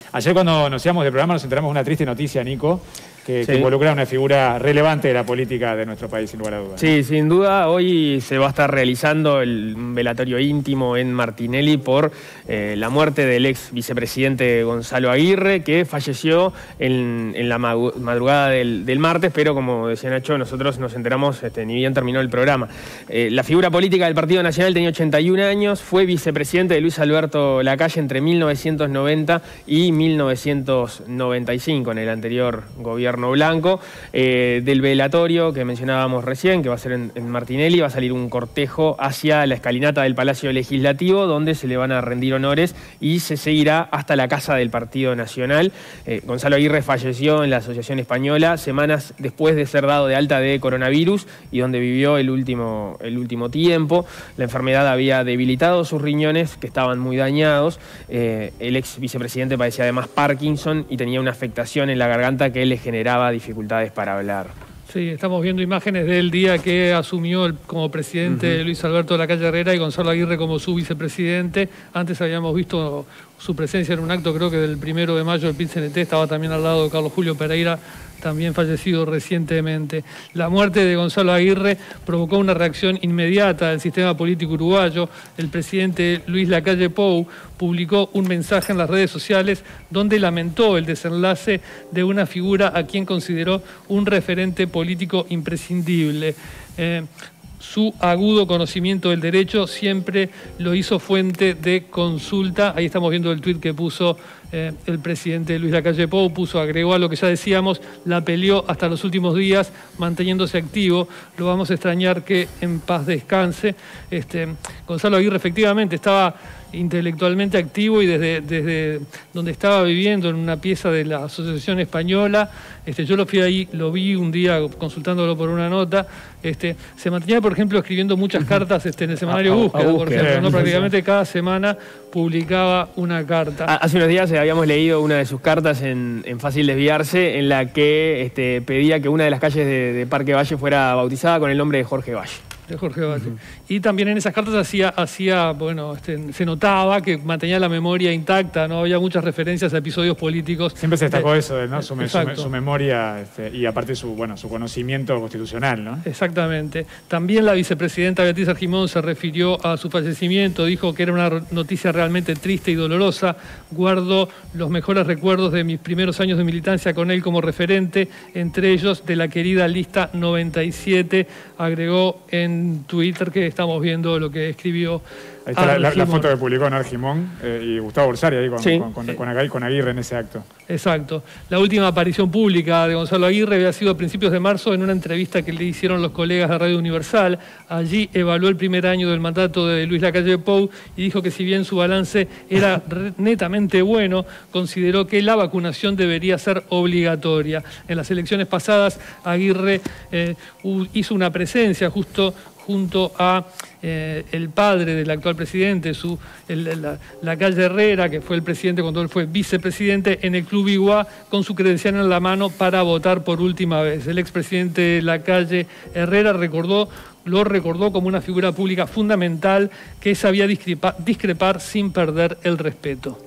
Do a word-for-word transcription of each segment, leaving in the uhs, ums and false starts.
Ayer cuando nos íbamos del programa nos enteramos de una triste noticia, Nico, que, sí. que involucra a una figura relevante de la política de nuestro país, sin lugar a dudas. Sí, sin duda, hoy se va a estar realizando el velatorio íntimo en Martinelli por eh, la muerte del ex vicepresidente Gonzalo Aguirre, que falleció en, en la madrugada del, del martes, pero como decía Nacho, nosotros nos enteramos este, ni bien terminó el programa. Eh, la figura política del Partido Nacional tenía ochenta y un años, fue vicepresidente de Luis Alberto Lacalle entre mil novecientos noventa y mil novecientos noventa y cinco, en el anterior gobierno blanco. Eh, del velatorio que mencionábamos recién, que va a ser en, en Martinelli, va a salir un cortejo hacia la escalinata del Palacio Legislativo, donde se le van a rendir honores y se seguirá hasta la casa del Partido Nacional. Eh, Gonzalo Aguirre falleció en la Asociación Española semanas después de ser dado de alta de coronavirus y donde vivió el último, el último tiempo. La enfermedad había debilitado sus riñones, que estaban muy dañados. Eh, el ex vicepresidente padecía además Parkinson y tenía una afectación en la garganta que le generaba dificultades para hablar. Sí, estamos viendo imágenes del día que asumió el, como presidente uh-huh. Luis Alberto Lacalle Herrera y Gonzalo Aguirre como su vicepresidente. Antes habíamos visto su presencia en un acto, creo que del primero de mayo del P I T C N T, estaba también al lado de Carlos Julio Pereira, también fallecido recientemente. La muerte de Gonzalo Aguirre provocó una reacción inmediata del sistema político uruguayo. El presidente Luis Lacalle Pou publicó un mensaje en las redes sociales donde lamentó el desenlace de una figura a quien consideró un referente político imprescindible. Eh, Su agudo conocimiento del derecho siempre lo hizo fuente de consulta. Ahí estamos viendo el tuit que puso eh, el presidente Luis Lacalle Pou, puso, agregó a lo que ya decíamos, la peleó hasta los últimos días, manteniéndose activo. Lo vamos a extrañar, que en paz descanse. Este, Gonzalo Aguirre efectivamente estaba intelectualmente activo y desde, desde donde estaba viviendo, en una pieza de la Asociación Española, este, yo lo fui ahí, lo vi un día consultándolo por una nota, este, se mantenía, por ejemplo, escribiendo muchas cartas este, en el semanario a, a, Búsqueda, a por búsqueda. ejemplo, ¿no? Prácticamente cada semana publicaba una carta. Hace unos días habíamos leído una de sus cartas en, en Fácil Desviarse, en la que este, pedía que una de las calles de, de Parque Valle fuera bautizada con el nombre de Jorge Valle. De Jorge Valle. Uh-huh. Y también en esas cartas hacía, hacía bueno, este, se notaba que mantenía la memoria intacta, ¿no? Había muchas referencias a episodios políticos. Siempre se destacó de, eso, ¿no? Su, su, su memoria este, y aparte su, bueno, su conocimiento constitucional, ¿no? Exactamente. También la vicepresidenta Beatriz Argimón se refirió a su fallecimiento, dijo que era una noticia realmente triste y dolorosa. Guardo los mejores recuerdos de mis primeros años de militancia con él como referente, entre ellos de la querida lista noventa y siete, agregó en Twitter, que estamos viendo lo que escribió. Ahí está la, la, la foto que publicó en Argimón eh, y Gustavo Borsari ahí con, sí. con, con, con, con Aguirre en ese acto. Exacto. La última aparición pública de Gonzalo Aguirre había sido a principios de marzo en una entrevista que le hicieron los colegas de Radio Universal. Allí evaluó el primer año del mandato de Luis Lacalle Pou y dijo que si bien su balance era netamente bueno, consideró que la vacunación debería ser obligatoria. En las elecciones pasadas, Aguirre eh, hizo una presencia justo junto a eh, el padre del actual presidente, su, el, la, Lacalle Herrera, que fue el presidente cuando él fue vicepresidente, en el Club Iguá, con su credencial en la mano para votar por última vez. El expresidente Lacalle Herrera recordó, lo recordó como una figura pública fundamental que sabía discrepar, discrepar sin perder el respeto.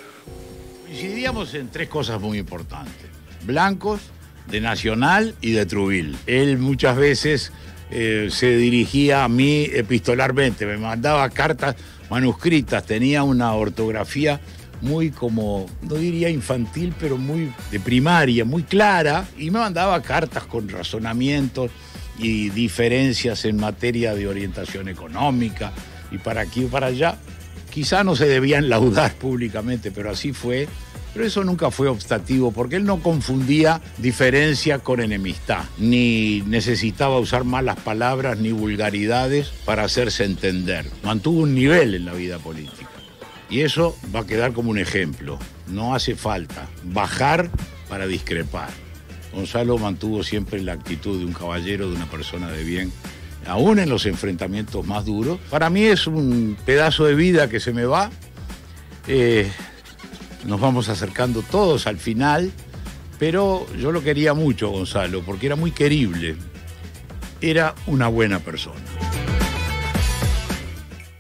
Coincidíamos en tres cosas muy importantes: blancos, de Nacional y de Truville. Él muchas veces Eh, se dirigía a mí epistolarmente, me mandaba cartas manuscritas, tenía una ortografía muy como, no diría infantil, pero muy de primaria, muy clara, y me mandaba cartas con razonamientos y diferencias en materia de orientación económica y para aquí y para allá. Quizá no se debían laudar públicamente, pero así fue. Pero eso nunca fue obstativo, porque él no confundía diferencia con enemistad, ni necesitaba usar malas palabras ni vulgaridades para hacerse entender. Mantuvo un nivel en la vida política. Y eso va a quedar como un ejemplo. No hace falta bajar para discrepar. Gonzalo mantuvo siempre la actitud de un caballero, de una persona de bien, aún en los enfrentamientos más duros. Para mí es un pedazo de vida que se me va. Eh, Nos vamos acercando todos al final, pero yo lo quería mucho, Gonzalo, porque era muy querible. Era una buena persona.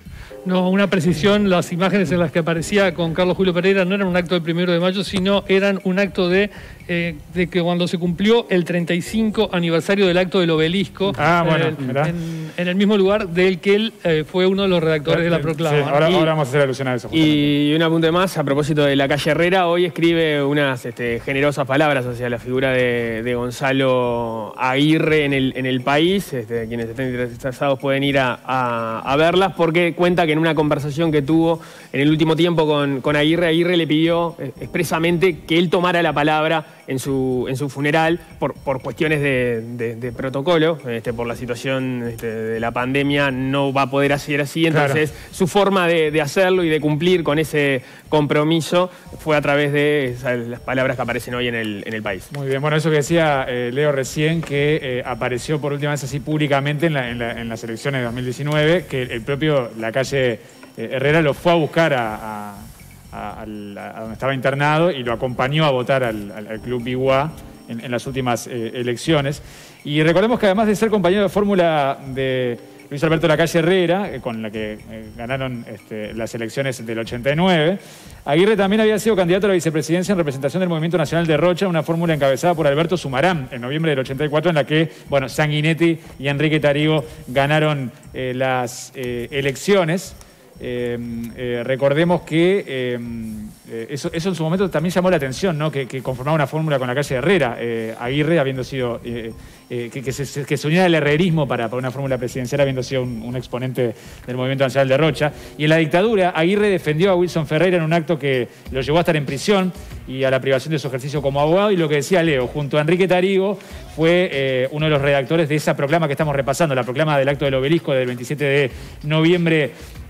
No, una precisión, las imágenes en las que aparecía con Carlos Julio Pereira no eran un acto del primero de mayo, sino eran un acto de, eh, de que cuando se cumplió el treinta y cinco aniversario del acto del obelisco, ah, bueno, eh, en, en el mismo lugar del que él eh, fue uno de los redactores de la proclama. Sí, ahora, Y, ahora vamos a hacer alusión a eso. Y un apunte más, a propósito de la calle Herrera, hoy escribe unas este, generosas palabras hacia la figura de, de Gonzalo Aguirre en el, en el país. Este, quienes estén interesados pueden ir a, a, a verlas, porque cuenta que en una conversación que tuvo en el último tiempo con, con Aguirre, Aguirre le pidió expresamente que él tomara la palabra en su, en su funeral por, por cuestiones de, de, de protocolo, este, por la situación este, de la pandemia no va a poder hacer así, entonces claro. Su forma de, de hacerlo y de cumplir con ese compromiso fue a través de esas, las palabras que aparecen hoy en el, en el país. Muy bien, bueno, eso que decía eh, Leo recién, que eh, apareció por última vez así públicamente en, la, en, la, en las elecciones de dos mil diecinueve, que el propio la calle eh, Herrera lo fue a buscar a, a, a, a, a donde estaba internado y lo acompañó a votar al, al, al Club Iguá en, en las últimas eh, elecciones. Y recordemos que además de ser compañero de fórmula de Luis Alberto Lacalle Herrera, eh, con la que eh, ganaron este, las elecciones del ochenta y nueve, Aguirre también había sido candidato a la vicepresidencia en representación del Movimiento Nacional de Rocha, una fórmula encabezada por Alberto Sumarán en noviembre del ochenta y cuatro, en la que, bueno, Sanguinetti y Enrique Tarigo ganaron eh, las eh, elecciones. Eh, eh, recordemos que eh, eh, eso, eso en su momento también llamó la atención, ¿no? que, que conformaba una fórmula con la calle Herrera, eh, Aguirre habiendo sido, eh, eh, que, que, se, que se uniera el herrerismo para, para una fórmula presidencial, habiendo sido un, un exponente del Movimiento Nacional de Rocha. Y en la dictadura, Aguirre defendió a Wilson Ferreira en un acto que lo llevó a estar en prisión y a la privación de su ejercicio como abogado. Y lo que decía Leo, junto a Enrique Tarigo, fue eh, uno de los redactores de esa proclama que estamos repasando, la proclama del acto del obelisco del veintisiete de noviembre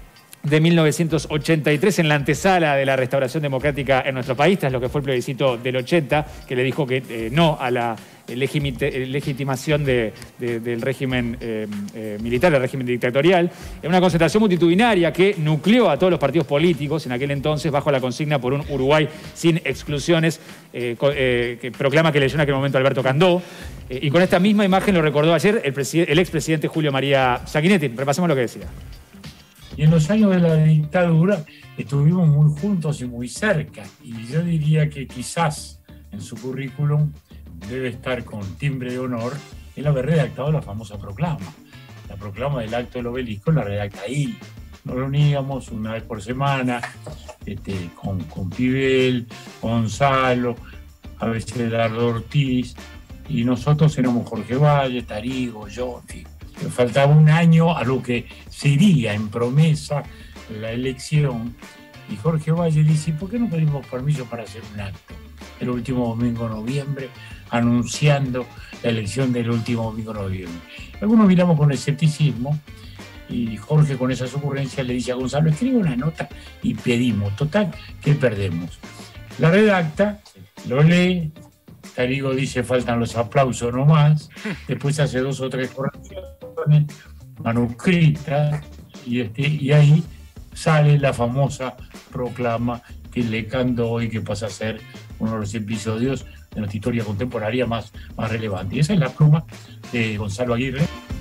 de mil novecientos ochenta y tres, en la antesala de la restauración democrática en nuestro país, tras lo que fue el plebiscito del ochenta, que le dijo que eh, no a la legitimación de, de, del régimen eh, eh, militar, del régimen dictatorial, en una concentración multitudinaria que nucleó a todos los partidos políticos en aquel entonces bajo la consigna por un Uruguay sin exclusiones, eh, eh, que proclama que leyó en aquel momento Alberto Candó. Eh, y con esta misma imagen lo recordó ayer el, el expresidente Julio María Sanguinetti. Repasemos lo que decía. Y en los años de la dictadura estuvimos muy juntos y muy cerca. Y yo diría que quizás en su currículum debe estar con timbre de honor el haber redactado la famosa proclama. La proclama del acto del obelisco la redacta ahí. Nos reuníamos una vez por semana este, con, con Pibel, Gonzalo, a veces Eduardo Ortiz, y nosotros éramos Jorge Valle, Tarigo, yo, en fin. Faltaba un año a lo que sería en promesa la elección, y Jorge Valle dice: ¿por qué no pedimos permiso para hacer un acto el último domingo de noviembre, anunciando la elección del último domingo de noviembre? Algunos miramos con escepticismo, y Jorge, con esas ocurrencias, le dice a Gonzalo: escribe una nota y pedimos. Total, ¿qué perdemos? La redacta, lo lee, Tarigo dice: faltan los aplausos nomás. Después hace dos o tres correcciones manuscritas, y, este, y ahí sale la famosa proclama que le Candó y que pasa a ser uno de los episodios de nuestra historia contemporánea más, más relevante. Y esa es la pluma de Gonzalo Aguirre.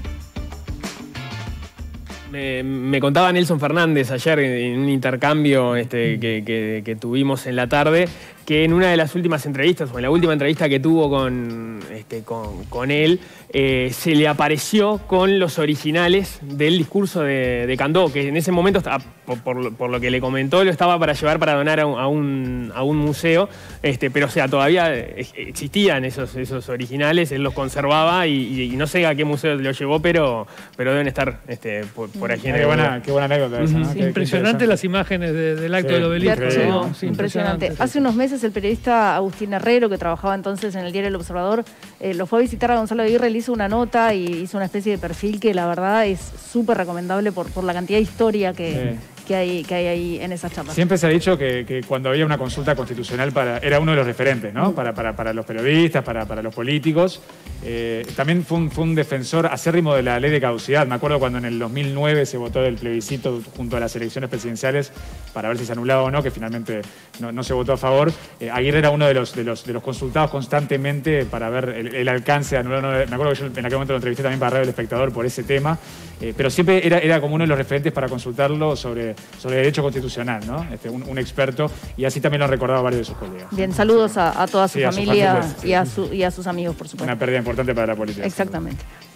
Me, me contaba Nelson Fernández ayer en un intercambio este, que, que, que tuvimos en la tarde, que en una de las últimas entrevistas, o en la última entrevista que tuvo con, este, con, con él, eh, se le apareció con los originales del discurso de, de Candó, que en ese momento, por, por, por lo que le comentó, lo estaba para llevar para donar a un, a un, a un museo, este, pero o sea, todavía existían esos, esos originales, él los conservaba y, y no sé a qué museo lo llevó, pero, pero deben estar este, por, por aquí. Qué buena, qué buena anécdota esa, ¿no? Sí, Qué, impresionante qué las imágenes de, del acto sí, del obelisco. increíble. ¿No? Sí, impresionante. Hace unos meses el periodista Agustín Herrero, que trabajaba entonces en el diario El Observador, eh, lo fue a visitar a Gonzalo Aguirre, le hizo una nota y hizo una especie de perfil que la verdad es súper recomendable por, por la cantidad de historia que, sí. que, hay, que hay ahí en esas charlas. Siempre se ha dicho que, que cuando había una consulta constitucional para, era uno de los referentes, ¿no? Para, para, para los periodistas, para, para los políticos. Eh, también fue un, fue un defensor acérrimo de la ley de caducidad. Me acuerdo cuando en el dos mil nueve se votó el plebiscito junto a las elecciones presidenciales para ver si se anulaba o no, que finalmente no, no se votó a favor. Eh, Aguirre era uno de los, de, los, de los consultados constantemente para ver el, el alcance de anular. No, me acuerdo que yo en aquel momento lo entrevisté también para Radio El Espectador por ese tema, eh, pero siempre era, era como uno de los referentes para consultarlo sobre sobre, sobre derecho constitucional, ¿no? Este, un, un experto, y así también lo han recordado varios de sus colegas. Bien, saludos a, a toda su Sí, a su familia familia, sí. y, a su, y a sus amigos, por supuesto. Una pérdida importante para la política. Exactamente.